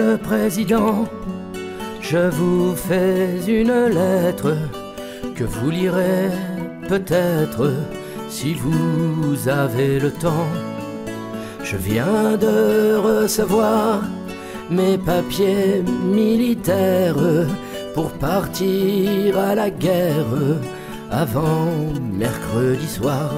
le Président, je vous fais une lettre que vous lirez peut-être si vous avez le temps. Je viens de recevoir mes papiers militaires pour partir à la guerre avant mercredi soir.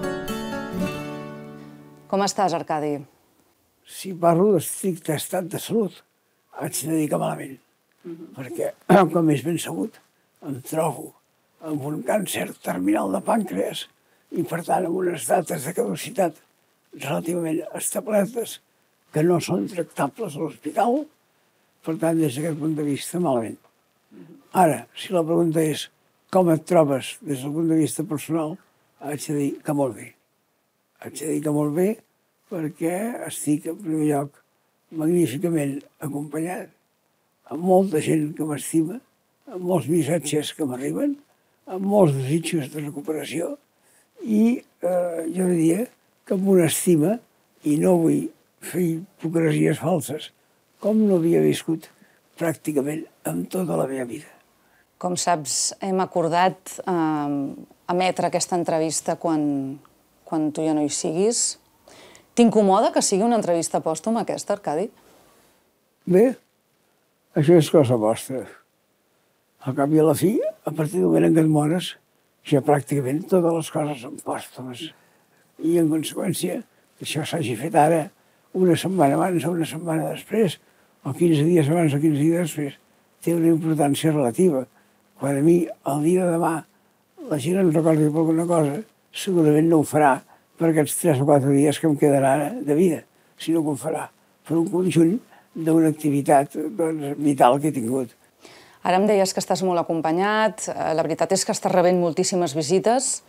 Com estàs, Arcadi? Si parlo d'estricte estat de salut, haig de dir que malament. Perquè, com és ben sabut, em trobo amb un càncer terminal de pàncreas i, per tant, amb unes dates de caducitat relativament establertes que no són tractables a l'hospital. Per tant, des d'aquest punt de vista, malament. Ara, si la pregunta és com et trobes des del punt de vista personal, haig de dir que molt bé. Haig de dir que molt bé perquè estic, en primer lloc, magníficament acompanyat amb molta gent que m'estima, amb molts missatges que m'arriben, amb molts desitjos de recuperació i jo diria que amb una estima, i no vull fer hipocresies falses, com no havia viscut pràcticament en tota la meva vida. Com saps, hem acordat emetre aquesta entrevista quan tu ja no hi siguis. T'incomoda que sigui una entrevista pòstuma aquesta, Arcadi? Bé, això és cosa vostra. Al cap i a la fi, a partir del moment en què et mores, ja pràcticament totes les coses són pòstumes. I, en conseqüència, que això s'hagi fet ara, una setmana abans o una setmana després, o 15 dies abans o 15 dies després, té una importància relativa. Quan a mi, el dia de demà, la gent em recordi per alguna cosa, segurament no ho farà per aquests 3 o 4 dies que em quedaran de vida, sinó que ho farà per un conjunt d'una activitat vital que he tingut. Ara em deies que estàs molt acompanyat, la veritat és que estàs rebent moltíssimes visites.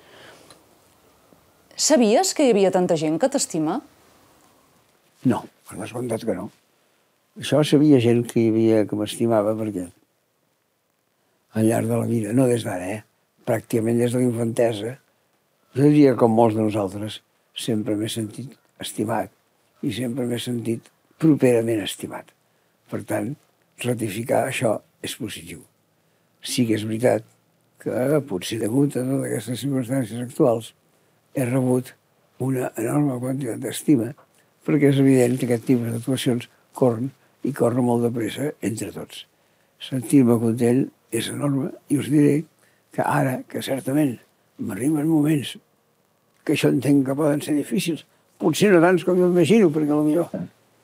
Sabies que hi havia tanta gent que t'estima? No, per descomptat que no. Això sabia gent que hi havia que m'estimava perquè al llarg de la vida, no des d'ara, pràcticament des de la infantesa, jo diria com molts de nosaltres, sempre m'he sentit estimat i sempre m'he sentit properament estimat. Per tant, ratificar això és positiu. Sí que és veritat que potser degut a totes aquestes circumstàncies actuals he rebut una enorme quantitat d'estima perquè és evident que aquest tipus d'actuacions corren i corren molt de pressa entre tots. Sentir-me content és enorme i us diré que ara, que certament m'arriben moments que això entenc que poden ser difícils, potser no tants com jo m'imagino, perquè potser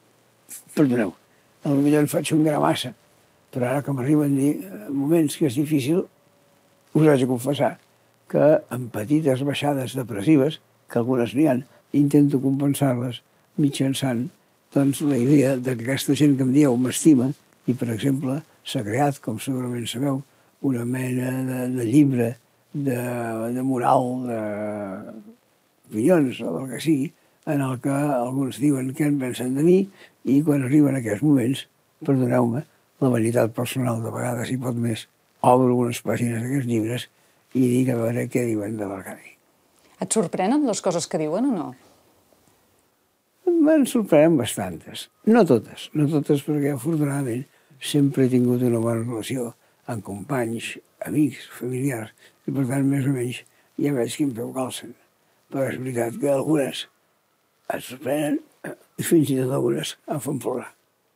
em faig un gra massa, però ara que m'arriben moments que és difícil, us haig de confessar que amb petites baixades depressives, que algunes n'hi ha, intento compensar-les mitjançant la idea que aquesta gent que em dieu m'estima i, per exemple, s'ha creat, com segurament sabeu, una mena de llibre de moral, d'opinions o del que sigui, en el que alguns diuen què en pensen de mi i quan arriben aquests moments, perdoneu-me, la vanitat personal de vegades, si pot més, obro unes pàgines d'aquests llibres i dic a veure què diuen de l'Arcadi. Et sorprenen les coses que diuen o no? Me'n sorprenen bastantes. No totes perquè afortunadament sempre he tingut una bona relació amb companys, amics, familiars, i per tant més o menys ja veig quin peu calcen. Però és veritat que algunes et sorprenen i fins i tot algunes em fan plorar.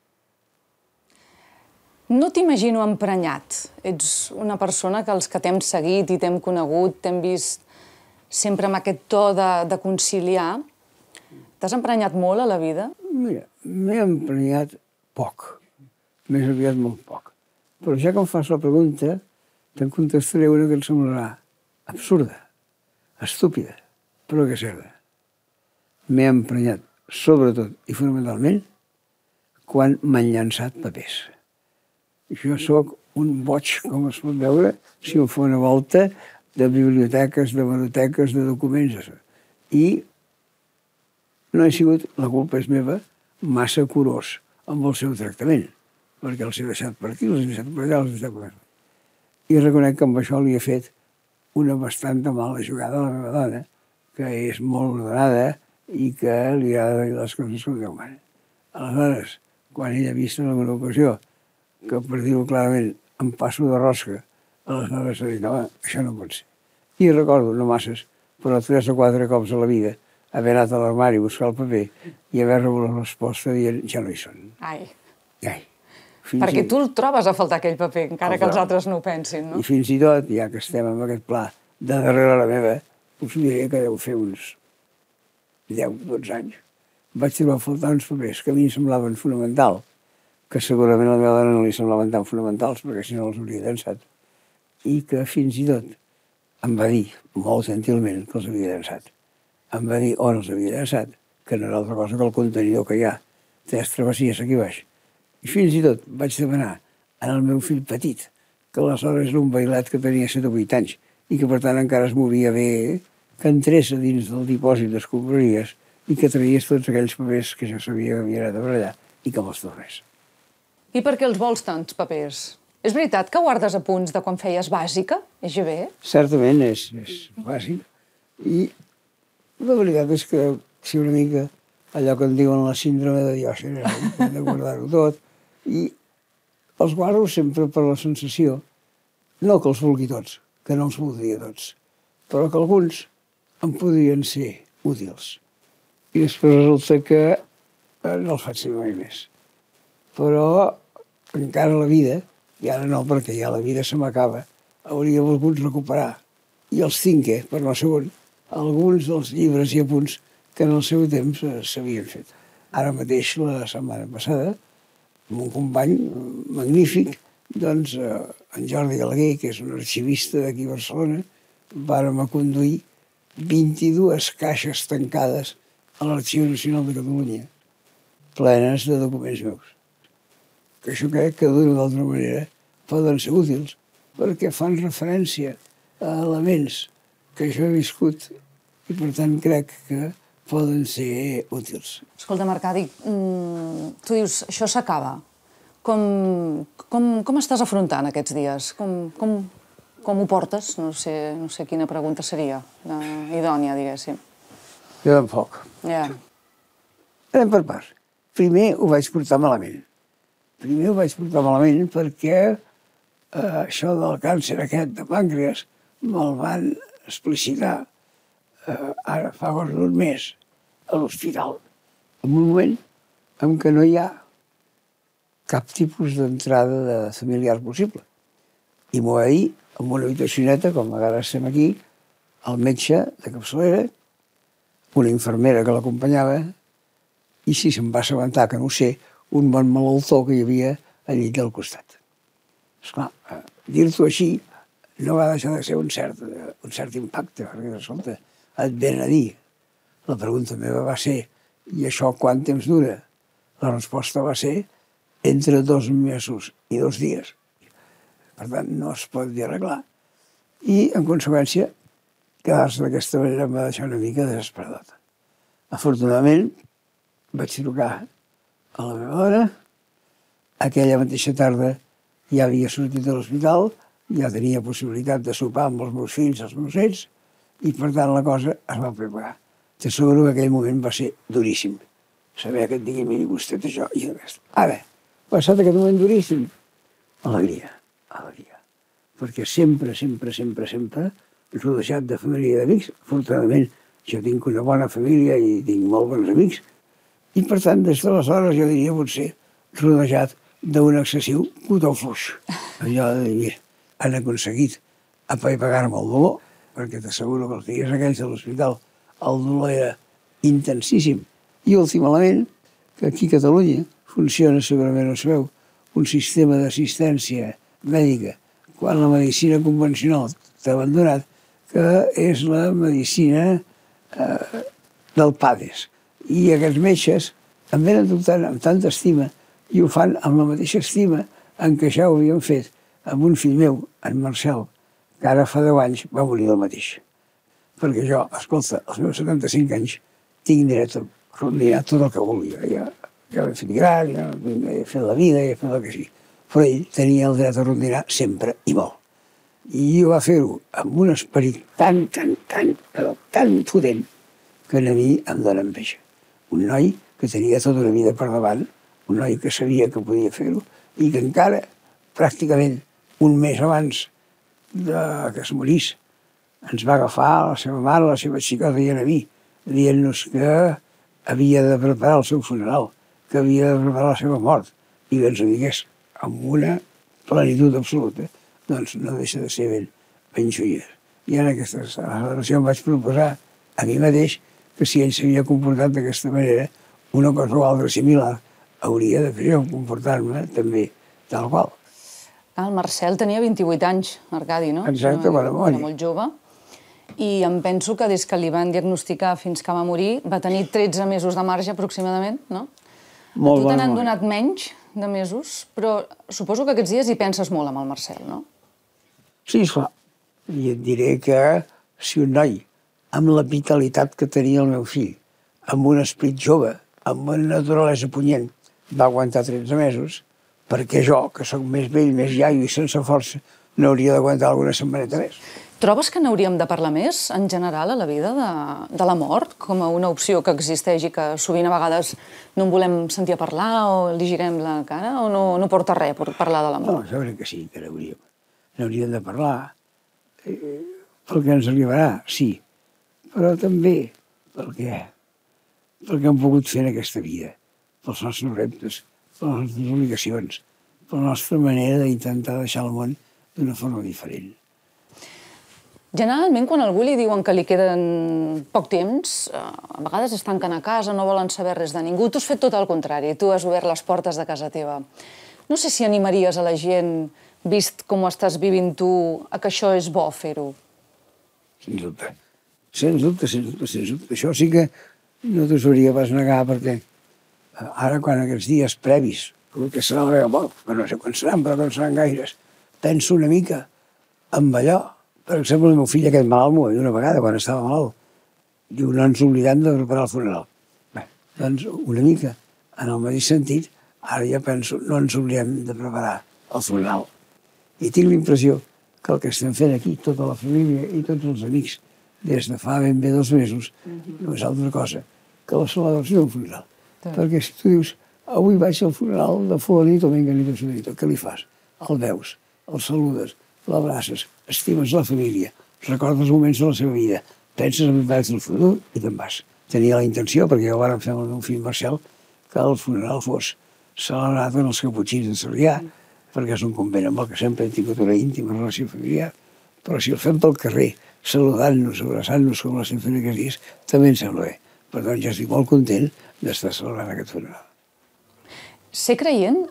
No t'imagino emprenyat. Ets una persona que els que t'hem seguit i t'hem conegut, t'hem vist sempre amb aquest to de conciliar. T'has emprenyat molt a la vida? Mira, m'he emprenyat poc. Més aviat molt poc. Però ja que em fas la pregunta, te'n contestaré una que et semblarà absurda, estúpida, però que és certa. M'he emprenyat, sobretot i fonamentalment, quan m'han llançat papers. Jo sóc un boig, com es pot veure, si em fa una volta de biblioteques, de hemeroteques, de documents. I no he sigut, la culpa és meva, massa curós amb el seu tractament, perquè els he deixat per aquí, els he deixat per allà, els he deixat per allà. I reconec que amb això li he fet una bastanta mala jugada a la meva dona, que és molt ordenada i que li agrada dir les coses com Déu mana. Aleshores, quan ell ha vist en alguna ocasió que, per dir-ho clarament, em passo de rosca, aleshores ha dit, home, això no pot ser. I recordo, no masses, però 3 o 4 cops a la vida, haver anat a l'armari a buscar el paper i haver rebut la resposta dient, ja no hi són. Ai. Ai. Perquè tu el trobes a faltar aquell paper, encara que els altres no ho pensin, no? I fins i tot, ja que estem en aquest pla de darrere la meva, us diré que deu fer uns 10-12 anys. Vaig trobar a faltar uns papers que a mi em semblaven fonamental, que segurament a la meva dona no li semblaven tan fonamentals, perquè si no els hauria llançat. I que fins i tot em va dir, molt gentilment, que els havia llançat. Em va dir on els havia llançat, que no era altra cosa que el contenidor que hi ha, 3 travessies aquí baix. I fins i tot vaig demanar al meu fill petit, que aleshores era un bailet que tenia 7 o 8 anys, i que per tant encara es movia bé, que entrés a dins del dipòsit d'escombraries i que traies tots aquells papers que jo sabia que havia anat a barallar i que me'ls tornés. I per què els vols tants papers? És veritat que guardes apunts de quan feies bàsica, EGB? Certament és bàsic. I la veritat és que si una mica allò que en diuen la síndrome de Diògenes, hem de guardar-ho tot, i els guardo sempre per la sensació, no que els vulgui tots, que no els voldria tots, però que alguns em podrien ser útils. I després resulta que no els faig servir mai més. Però encara la vida, i ara no perquè ja la vida se m'acaba, hauria volgut recuperar, i els tinc, per no segon, alguns dels llibres i apunts que en el seu temps s'havien fet. Ara mateix, la setmana passada, amb un company magnífic, doncs, en Jordi Galaguer, que és un arxivista d'aquí a Barcelona, vàrem conduir 22 caixes tancades a l'Arxiu Nacional de Catalunya, plenes de documents meus. Que això crec que d'una o d'altra manera poden ser útils, perquè fan referència a elements que jo he viscut i per tant crec que poden ser útils. Escolta, Arcadi, tu dius, això s'acaba. Com estàs afrontant aquests dies? Com ho portes? No sé quina pregunta seria, idònia, diguéssim. Jo tampoc. Ja. Anem per parts. Primer ho vaig portar malament. Perquè això del càncer aquest de pàncreas me'l van explicitar ara fa quasi un mes a l'hospital, en un moment en què no hi ha cap tipus d'entrada de familiar possible. I m'ho va dir en una habitacioneta, com ara estem aquí, el metge de capçalera, una infermera que l'acompanyava, i si se'm va assabentar, que no ho sé, un bon malaltó que hi havia al llit del costat. Esclar, dir-t'ho així no va deixar de ser un cert impacte, perquè, escolta, et venen a dir. La pregunta meva va ser, i això quant temps dura? La resposta va ser entre 2 mesos i 2 dies. Per tant, no es pot dir arreglar. I, en conseqüència, quedar-se d'aquesta manera em va deixar una mica desesperadota. Afortunadament, vaig trucar a la meva dona. Aquella mateixa tarda ja havia sortit de l'hospital, ja tenia possibilitat de sopar amb els meus fills, els meus nets, i per tant la cosa es va preparar. T'asseguro que aquell moment va ser duríssim. Saber que et digui, miri, vostè té això i aquest. Ara, passat aquest moment duríssim, alegria. Perquè sempre, rodejat de família i d'amics, afortunadament jo tinc una bona família i tinc molt bons amics, i per tant, des d'aleshores jo diria potser rodejat d'un excessiu cotó fluix. Allò de dir, mira, han aconseguit apaivagar-me el dolor, perquè t'asseguro que els dies aquells a l'hospital el dolor era intensíssim. I últim element, que aquí a Catalunya funciona, segurament ho sabeu, un sistema d'assistència mèdica quan la medicina convencional t'ha abandonat, que és la medicina del PADES. I aquests metges em venen tractant amb tanta estima i ho fan amb la mateixa estima en què ja ho havien fet amb un fill meu, en Marcel, que ara fa 10 anys va morir del mateix. Perquè jo, escolta, als meus 75 anys tinc dret a rondinar tot el que volia. Ja m'he fet gran, ja he fet la vida, ja he fet el que sigui. Però ell tenia el dret a rondinar sempre i molt. I va fer-ho amb un esperit tan potent que a mi em dóna enveja. Un noi que tenia tota una vida per davant, un noi que sabia que podia fer-ho i que encara, pràcticament un mes abans que es morís, ens va agafar la seva mare, la seva xicota i a mi, dient-nos que havia de preparar el seu funeral, que havia de preparar la seva mort, i que ens ho digués amb una plenitud absoluta, doncs no deixa de ser ben joier. I en aquesta celebració em vaig proposar a mi mateix que si ell s'havia comportat d'aquesta manera, una cosa o altra similar hauria de fer jo, comportar-me també tal qual. El Marcel tenia 28 anys, Arcadi, no? Exacte, bona memòria. Era molt jove. I em penso que des que li van diagnosticar fins que va morir va tenir 13 mesos de marge aproximadament, no? Molt bona memòria. Tu te n'han donat menys de mesos, però suposo que aquests dies hi penses molt amb el Marcel, no? Sí, esclar. I et diré que si un noi amb la vitalitat que tenia el meu fill, amb un esperit jove, amb una naturalesa punyent, va aguantar 13 mesos, perquè jo, que sóc més vell, més iaio i sense força, n'hauria d'aguantar alguna setmaneta més. Trobes que n'hauríem de parlar més, en general, a la vida de la mort, com a una opció que existeix i que sovint a vegades no en volem sentir a parlar o li girem la cara, o no porta res per parlar de la mort? No, jo crec que sí, que n'hauríem. N'hauríem de parlar. Pel que ens arribarà, sí, però també pel que hem pogut fer en aquesta vida, pels nostres reptes, per les nostres obligacions, per la nostra manera d'intentar deixar el món d'una forma diferent. Generalment, quan a algú li diuen que li queden poc temps, a vegades es tanquen a casa, no volen saber res de ningú. Tu has fet tot el contrari, tu has obert les portes de casa teva. No sé si animaries a la gent, vist com ho estàs vivint tu, a que això és bo fer-ho. Sens dubte. Sens dubte, sens dubte, sens dubte. Això sí que no t'ho sabria pas negar, perquè ara, quan aquests dies previs, que serà la meva mort, que no sé quan seran, però no seran gaires, penso una mica amb allò. Per exemple, el meu fill, aquest malalt, m'ho va dir una vegada, quan estava malalt. Diu, no ens oblidem de preparar el funeral. Bé, doncs, una mica, en el mateix sentit, ara ja penso, no ens oblidem de preparar el funeral. I tinc l'impressió que el que estem fent aquí, tota la família i tots els amics, des de fa ben bé 2 mesos, no és altra cosa que la celebració d'un funeral. Perquè si tu dius, avui vaig al funeral de fulanit o menganit o sudanit, què li fas? El veus, el saludes, l'abraces, estimes la família, recordes els moments de la seva vida, penses en el futur i te'n vas. Tenia la intenció, perquè ja ho vàrem fer amb el meu fill Marcel, que el funeral fos celebrat en els Caputxins de Sarrià, perquè és un convent amb el que sempre hem tingut una íntima relació familiar, però si el fem pel carrer, saludant-nos, abraçant-nos com l'estem fent aquests dies, també em sembla bé. Per tant, ja estic molt content d'estar celebrant aquest funeral. Ser creient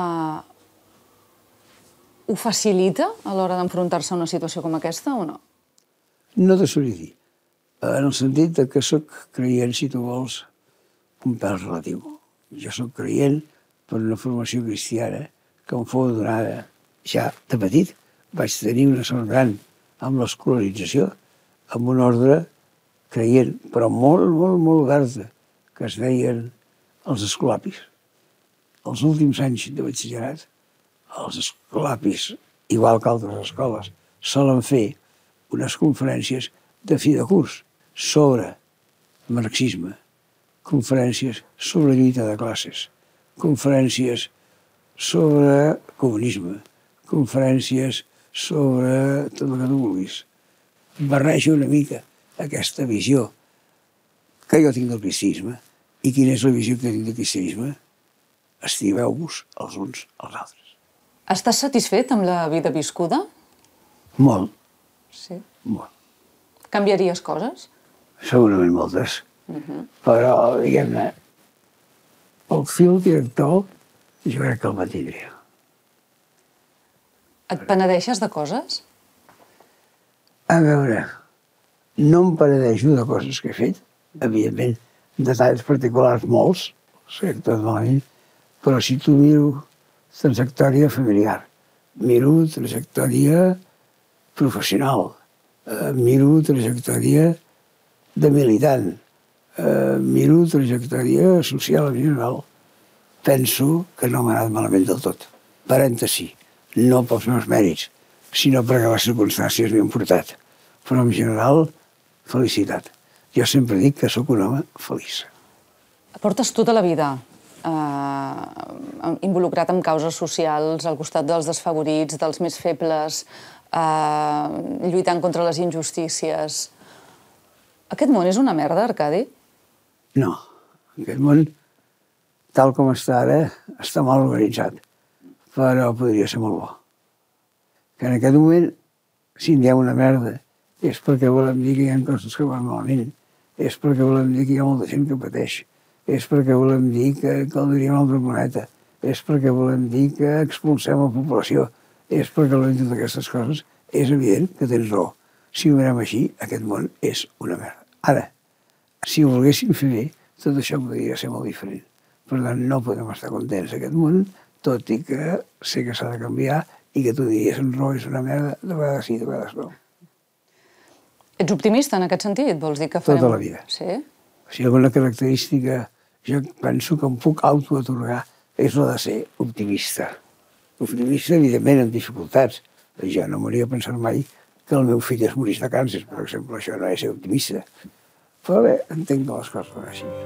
ho facilita a l'hora d'enfrontar-se a una situació com aquesta o no? No t'ho sabria dir. En el sentit que soc creient, si tu vols, un pèl relatiu. Jo soc creient per una formació cristiana que em fou donada ja de petit. Vaig tenir una sort gran amb l'escolarització, amb un ordre creient, però molt, molt, molt oberta, que es deien els escolapis. Els últims anys de batxillerat, els escolapis, igual que altres escoles, solen fer unes conferències de fi de curs sobre marxisme, conferències sobre lluita de classes, conferències sobre comunisme, conferències sobre tot el que tu vulguis. Barreja una mica aquesta visió que jo tinc del cristianisme i quina és la visió que tinc del cristianisme. Estimeu-vos els uns als altres. Estàs satisfet amb la vida viscuda? Molt. Sí. Molt. Canviaries coses? Segurament moltes. Però, diguem-ne, el fil director jo crec que el mantindria. Et penedeixes de coses? A veure, no em penedeixo de coses que he fet, evidentment, detalls particulars molts, sé tot malament, però si tu miro trajectòria familiar, miro trajectòria professional, miro trajectòria de militant, miro trajectòria social en general, penso que no m'ha anat malament del tot. Parèntesi, no pels meus mèrits, sinó perquè les circumstàncies m'hi han portat. Però en general, felicitat. Jo sempre dic que sóc un home feliç. Portes tota la vida involucrat en causes socials, al costat dels desfavorits, dels més febles, lluitant contra les injustícies. Aquest món és una merda, Arcadi? No. Aquest món, tal com està ara, està mal organitzat, però podria ser molt bo. Que en aquest moment, si en diem una merda, és perquè volem dir que hi ha coses que van malament, és perquè volem dir que hi ha molta gent que pateix, és perquè volem dir que caldria una altra moneta, és perquè volem dir que expulsem la població, és perquè volem dir totes aquestes coses. És evident que tens raó. Si ho mirem així, aquest món és una merda. Ara, si ho volguéssim fer bé, tot això podria ser molt diferent. Per tant, no podem estar contents d'aquest món, tot i que sé que s'ha de canviar i que tu diries en raó és una merda, de vegades sí, de vegades no. Ets optimista en aquest sentit? Vols dir que farem... Tota la vida. Sí? Si alguna característica jo penso que em puc autoatorgar és la de ser optimista. Optimista, evidentment, amb dificultats. Jo no m'hauria pensat mai que el meu fill es morís de càncer, per exemple. Això no és ser optimista. Però bé, entenc que les coses van així.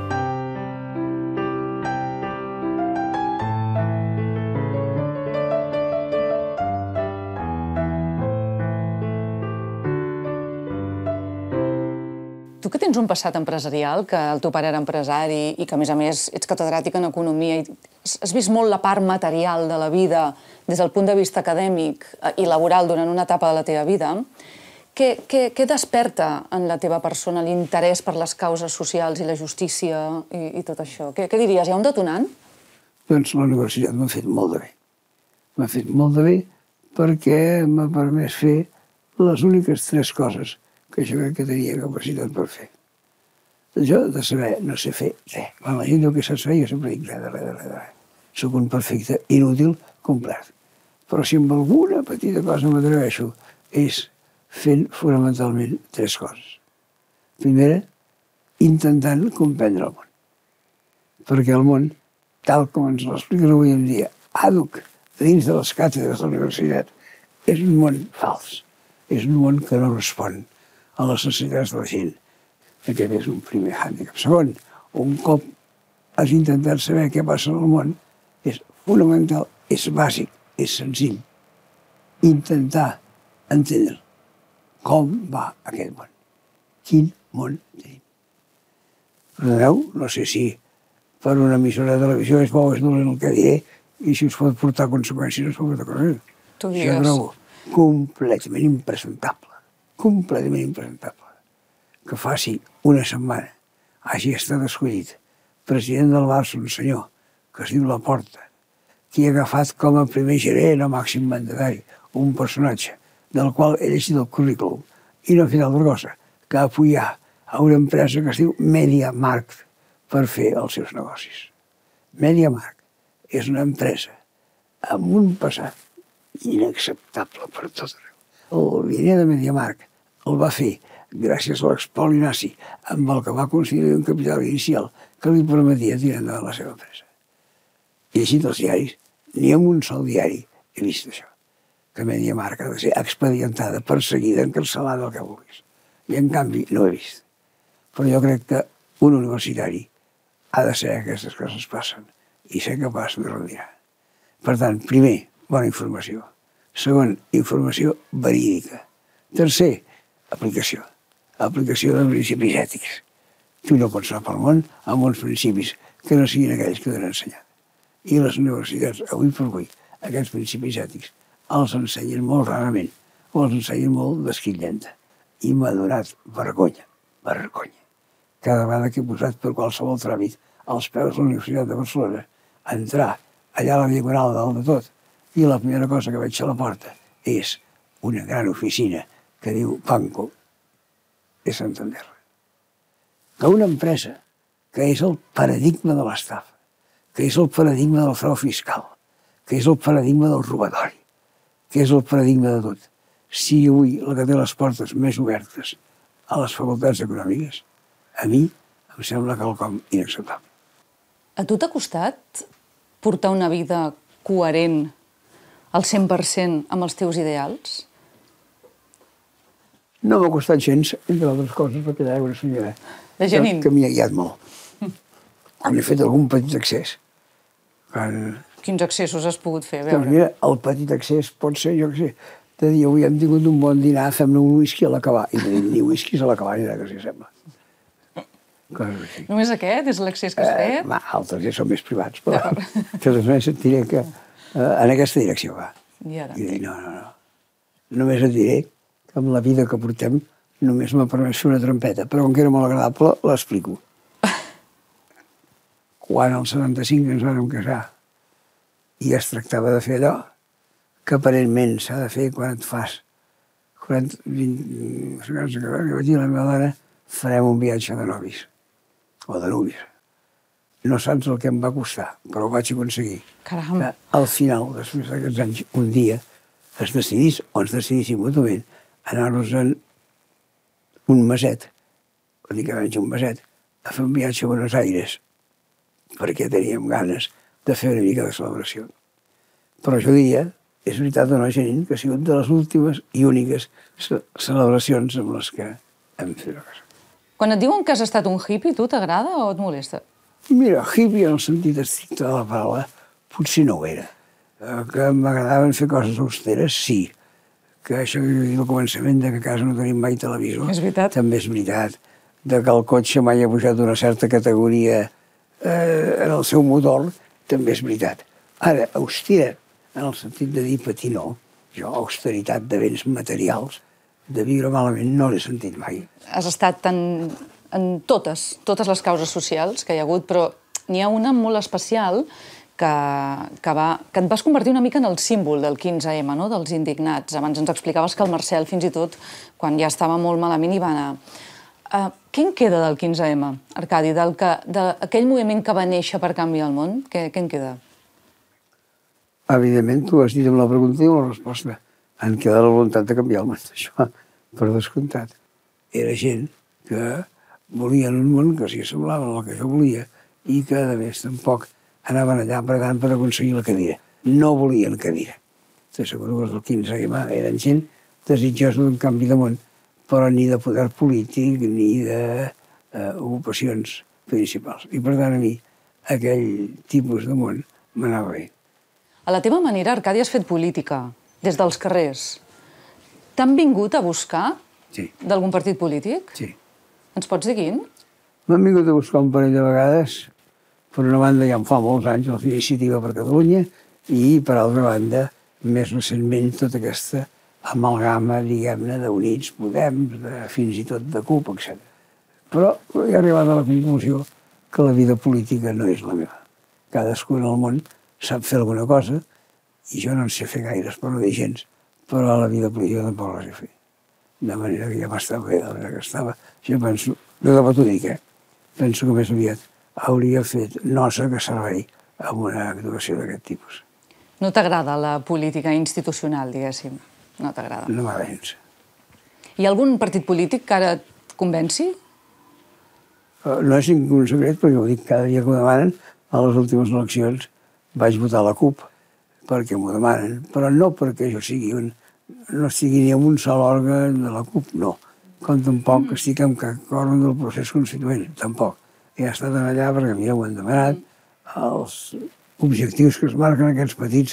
Tu que tens un passat empresarial, que el teu pare era empresari i que, a més, ets catedràtic en economia i has vist molt la part material de la vida des del punt de vista acadèmic i laboral durant una etapa de la teva vida, què desperta en la teva persona l'interès per les causes socials i la justícia i tot això? Què diries? Hi ha un detonant? Doncs la universitat m'ha fet molt de bé. M'ha fet molt de bé perquè m'ha permès fer les úniques 3 coses que jo crec que tenia capacitat per fer. Jo de saber no sé fer res. Quan la gent diu que saps fer, jo sempre dic res. Soc un perfecte inútil complet. Però si amb alguna petita cosa m'atreveixo és fent fonamentalment 3 coses. Primera, intentant comprendre el món. Perquè el món, tal com ens l'expliquen avui en dia, àduc, dins de les càtedres de la universitat, és un món fals. És un món que no respon a les necessitats de la gent. Aquest és un primer hàndicap. Segon, un cop has intentat saber què passa en el món, és fonamental, és bàsic, és senzill. Intentar entendre com va aquest món. Quin món tenim. Perdoneu, no sé si per una emissora de televisió és bo o és dolent el que diré i si us pot portar conseqüències o es pot portar conseqüències. Tu digues. Jo trobo completament impresentable, que faci una setmana hagi estat escollit president del Barça, un senyor que es diu Laporta, qui ha agafat com a primer gerent o màxim mandatari un personatge del qual he llegit el currículum i no ha fet altra cosa que apoyar a una empresa que es diu MediaMarkt per fer els seus negocis. MediaMarkt és una empresa amb un passat inacceptable per tot arreu. El diner de MediaMarkt el va fer gràcies a l'expoli nazi amb el que va constituir un capital inicial que li permetia tirar endavant la seva empresa. He llegit els diaris, ni en un sol diari he vist això, que MediaMarkt ha de ser expedientada, perseguida, encarcelada, el que vulguis. I en canvi no ho he vist. Però jo crec que un universitari ha de saber que aquestes coses passen i ser capaç de retirar. Per tant, primer, bona informació. Segon, informació verídica. Tercer, aplicació. Aplicació de principis ètics. Tu no pots anar pel món amb uns principis que no siguin aquells que t'han ensenyat. I les universitats, avui per avui, aquests principis ètics els ensenyen molt rarament o els ensenyen molt d'esquitllenta. I m'ha donat vergonya. Cada vegada que he posat per qualsevol tràmit als peus de la Universitat de Barcelona, entrar allà a la diagonal dalt de tot, i la primera cosa que veig a la porta és una gran oficina que diu Banco de Santander. Que una empresa que és el paradigma de l'estafa, que és el paradigma del frau fiscal, que és el paradigma del robatori, que és el paradigma de tot, sigui avui la que té les portes més obertes a les facultats econòmiques, a mi em sembla quelcom inacceptable. A tu t'ha costat portar una vida coherent al 100% amb els teus ideals? No m'ha costat gens, entre altres coses, perquè hi ha una senyora de Janine, que m'hi ha guiat molt. quan he fet algun petit accés. Quins accessos has pogut fer? Doncs mira, el petit accés pot ser, jo què sé, de dir, avui hem tingut un bon dinar, fem-ne un whisky a l'acabar. I no ni whiskies a l'acabar, ni res, si sembla. Coses així. Només aquest és l'accés que has fet? Altres ja són més privats, però de totes maneres et diré que en aquesta direcció va. I ara? I dic, no. Només et diré que amb la vida que portem només m'ha permès fer una trampeta, però com que era molt agradable, l'explico. Quan al 75 ens vam casar i es tractava de fer allò que aparentment s'ha de fer quan et fas 20 segons que vaig dir a la meva dona, farem un viatge de novis o de nuvis. No saps el que em va costar, però ho vaig aconseguir. Caram. Al final, després d'aquests anys, un dia es decidís, o ens decidíssim mútuament, anar-nos en un meset, únicament un meset, a fer un viatge a Buenos Aires, perquè teníem ganes de fer una mica de celebració. Però jo diria, és veritat o no, Janine, que ha sigut de les últimes i úniques celebracions amb les que hem fet una cosa. Quan et diuen que has estat un hippie, tu t'agrada o et molesta? Mira, hippie en el sentit estricte de la paraula, potser no ho era. Que m'agradaven fer coses austeres, sí. Que això que jo dic al començament, que a casa no tenim mai televisor, és veritat. També és veritat. De que el cotxe mai ha pujat una certa categoria en el seu motor, també és veritat. Ara, austera, en el sentit de dir patir no. Jo, austeritat de béns materials, de viure malament, no l'he sentit mai. Has estat en totes les causes socials que hi ha hagut, però n'hi ha una molt especial que et vas convertir una mica en el símbol del 15M, no? Dels indignats. Abans ens explicaves que el Marcel, fins i tot, quan ja estava molt malament, hi va anar. Què en queda del 15M, Arcadi? D'aquell moviment que va néixer per canviar el món? Què en queda? Evidentment, tu has dit amb la pregunta i amb la resposta. En queda la voluntat de canviar el món, això, per descomptat. Era gent que volien un món que s'hi semblava al que jo volia i que, a més, tampoc anaven allà pregant per aconseguir la cadira. No volien cadira. T'asseguro que els del 15M eren gent desitjosa d'un canvi de món, però ni de poder polític ni d'ocupacions principals. I, per tant, a mi, aquell tipus de món m'anava bé. A la teva manera, Arcadi, has fet política, des dels carrers. T'han vingut a buscar d'algun partit polític? Sí. Ens pots dir quin? M'han vingut a buscar un parell de vegades. Per una banda, ja en fa molts anys, la Iniciativa per Catalunya, i, per altra banda, més recentment, tota aquesta amalgama, diguem-ne, d'Units, Podem, fins i tot de CUP, etc. Però he arribat a la conclusió que la vida política no és la meva. Cadascú en el món sap fer alguna cosa, i jo no en sé fer gaires, per no dir gens, però a la vida política tampoc la sé fer. De manera que ja m'estava bé, de manera que estava. Jo penso, de debò t'ho dic, penso que més aviat hauria fet nosa que servei amb una actuació d'aquest tipus. No t'agrada la política institucional, diguéssim? No t'agrada? No m'agrada gens. Hi ha algun partit polític que ara et convenci? No és ningú secret, perquè ho dic cada dia que m'ho demanen. A les últimes eleccions vaig votar la CUP, perquè m'ho demanen, però no perquè jo no estigui ni en un sol òrgan de la CUP, no. Com tampoc estic en cap òrgan del procés constituent, tampoc. He estat allà perquè a mi ho han demanat. Els objectius que es marquen aquests partits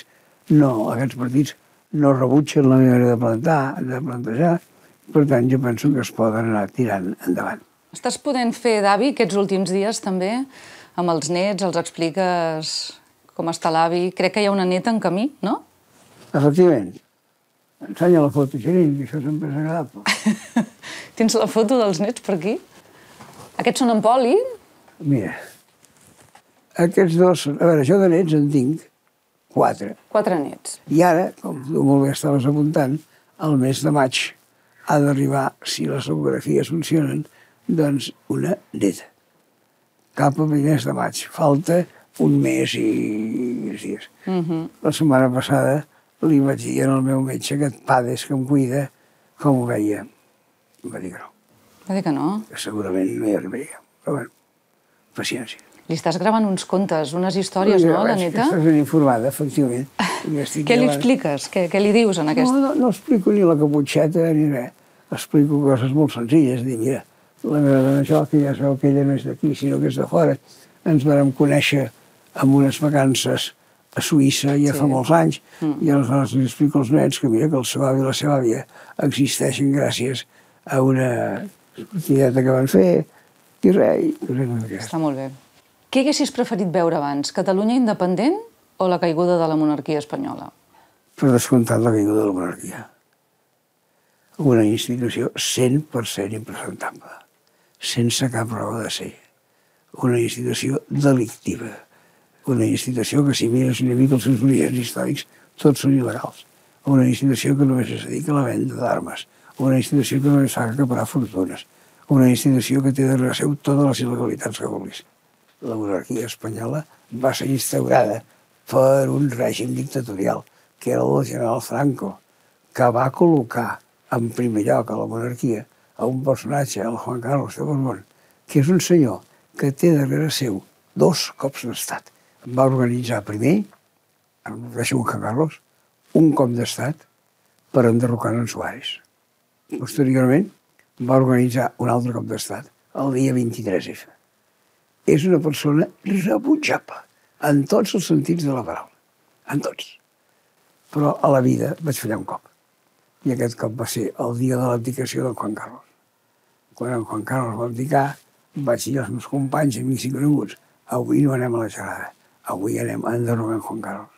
no rebutgen la manera de plantejar. Per tant, jo penso que es poden anar tirant endavant. Estàs podent fer d'avi aquests últims dies, també? Amb els nets, els expliques com està l'avi. Crec que hi ha una neta en camí, no? Efectivament. Ensenya la foto, Janine, que això sempre és agradable. Tens la foto dels nets per aquí? Aquests són en Poli? Mira, aquests dos... A veure, jo de nets en tinc 4. 4 nets. I ara, com tu molt bé estaves apuntant, al mes de maig ha d'arribar, si les ecografies funcionen, doncs una neta. Cap a primers de maig. Falta un mes i 3 dies. La setmana passada li vaig dir al meu metge, aquest pades que em cuida, com ho veia. Em va dir que no. Va dir que no? Que segurament no hi arribaria. Però bueno, paciència. Li estàs gravant uns contes, unes històries, no, a la neta? Estàs ben informada, efectivament. Què li expliques? Què li dius en aquest? No explico ni la caputxeta ni res. Explico coses molt senzilles. Dir, mira, la meva dona això, que ja sabeu que ella no és d'aquí, sinó que és de fora. ens vam conèixer amb unes vacances a Suïssa ja fa molts anys, i aleshores li explico als nens que mira que el seu avi i la seva àvia existeixen gràcies a una sortideta que van fer, i res, Està molt bé. Què haguessis preferit veure abans, Catalunya independent o la caiguda de la monarquia espanyola? Per descomptat la caiguda de la monarquia. Una institució 100% impresentable, sense cap raó de ser. Una institució delictiva. Una institució que, si mires una mica els seus orígens històrics, tots són il·legals. Una institució que només es dedica a la venda d'armes. Una institució que només fa acaparar fortunes. Una institució que té darrere seu totes les il·legalitats que vulguis. La monarquia espanyola va ser instaurada per un règim dictatorial, que era el del general Franco, que va col·locar en primer lloc a la monarquia a un personatge, el Juan Carlos de Borbón, que és un senyor que té darrere seu 2 cops d'estat. Va organitzar primer, en el règim Juan Carlos, un cop d'estat per enderrocar en Suárez. Posteriorment, va organitzar un altre cop d'estat el dia 23F. És una persona rebutjable, en tots els sentits de la paraula, en tots. Però a la vida vaig fallar un cop. I aquest cop va ser el dia de l'abdicació del Juan Carlos. Quan el Juan Carlos va abdicar, vaig dir als meus companys, amics i coneguts, avui no anem a la xerrada, avui anem a enderrocar en Juan Carlos.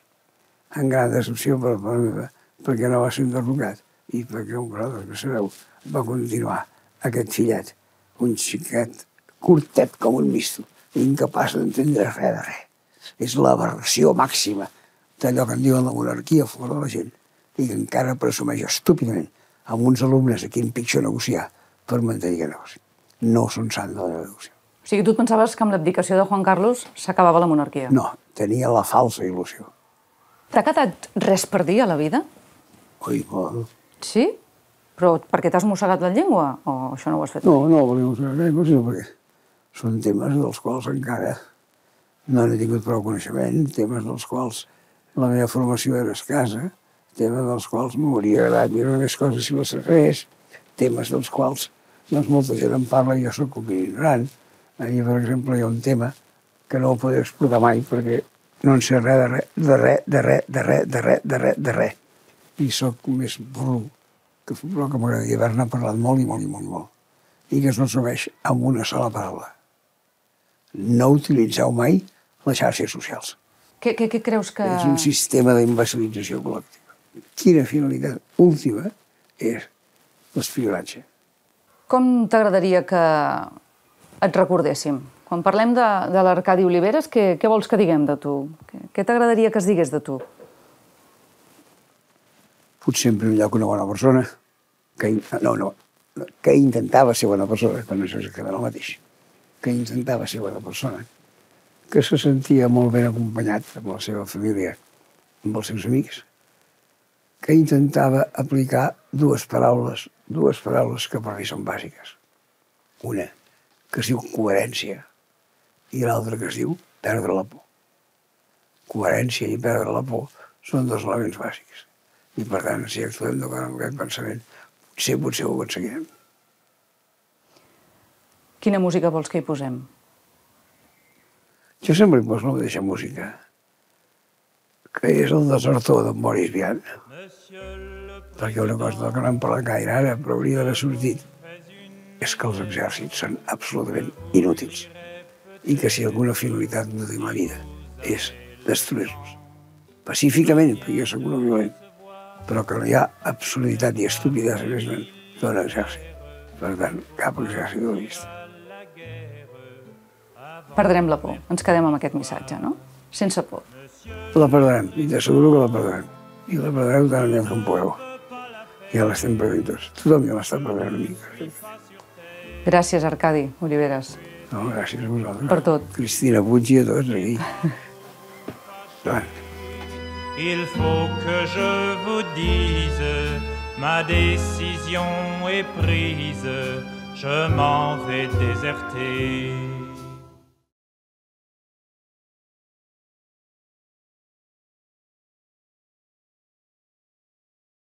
En gran decepció per part meva, perquè no va ser enderrocat i perquè, vosaltres que sabeu, va continuar aquest fillet, un xiquet curtet com un misto, incapaç d'entendre res de res. És l'aberració màxima d'allò que en diuen la monarquia fora de la gent i que encara presumeix estúpidament amb uns alumnes a qui em pitjor negociar per mantenir aquest negoci. No són sant de la negociació. O sigui, tu et pensaves que amb l'abdicació de Juan Carlos s'acabava la monarquia? No, tenia la falsa il·lusió. T'ha quedat res per dir a la vida? Ui, molt. Sí? Però per què t'has mossegat la llengua? O això no ho has fet? No, no volia mossegar la llengua, sinó perquè són temes dels quals encara no n'he tingut prou coneixement, temes dels quals la meva formació era escassa, temes dels quals m'hauria agradat mirar més coses si les sabés, temes dels quals doncs, molta gent en parla i jo soc un ignorant. Allí, per exemple, hi ha un tema que no ho podré explicar mai perquè no en sé res de res. I soc més burro, però que m'agradaria haver-ne parlat molt i molt i molt i molt. I que es resumeix amb una sola paraula. No utilitzeu mai les xarxes socials. Què creus que... És un sistema d'imbecilització col·lectiva. Quina finalitat última és l'espionatge. Com t'agradaria que et recordéssim? Quan parlem de l'Arcadi Oliveres, què vols que diguem de tu? Què t'agradaria que es digués de tu? Potser en primer lloc una bona persona, que intentava ser bona persona, quan això és el mateix, que intentava ser bona persona, que se sentia molt ben acompanyat amb la seva família, amb els seus amics, que intentava aplicar dues paraules que per mi són bàsiques. Una, que es diu coherència, i l'altra que es diu perdre la por. Coherència i perdre la por són dos elements bàsics. I per tant, si actuem d'acord amb aquest pensament, potser ho aconseguirem. Quina música vols que hi posem? Jo sempre hi poso la mateixa música, que és el Desertor d'en Boris Vian. Perquè una cosa del que no hem parlat gaire ara, però hauria d'haver sortit, és que els exèrcits són absolutament inútils i que si alguna finalitat no té la vida és destruir-los. Pacíficament, perquè jo soc un violent, però que no hi ha absurditat i estupidesa més gran d'un exèrcit. Per tant, cap exèrcit ho he vist. Perdrem la por. Ens quedem amb aquest missatge, no? Sense por. La perdrem, i t'asseguro que la perdrem. I la perdrem tan aviat com podeu. Ja l'estem perdent tots. Tothom ja l'està perdent una mica. Gràcies, Arcadi Oliveres. No, gràcies a vosaltres. Per tot. Cristina Puig i a tots aquí. Il faut que je vous dise, ma décision est prise, je m'en vais déserter.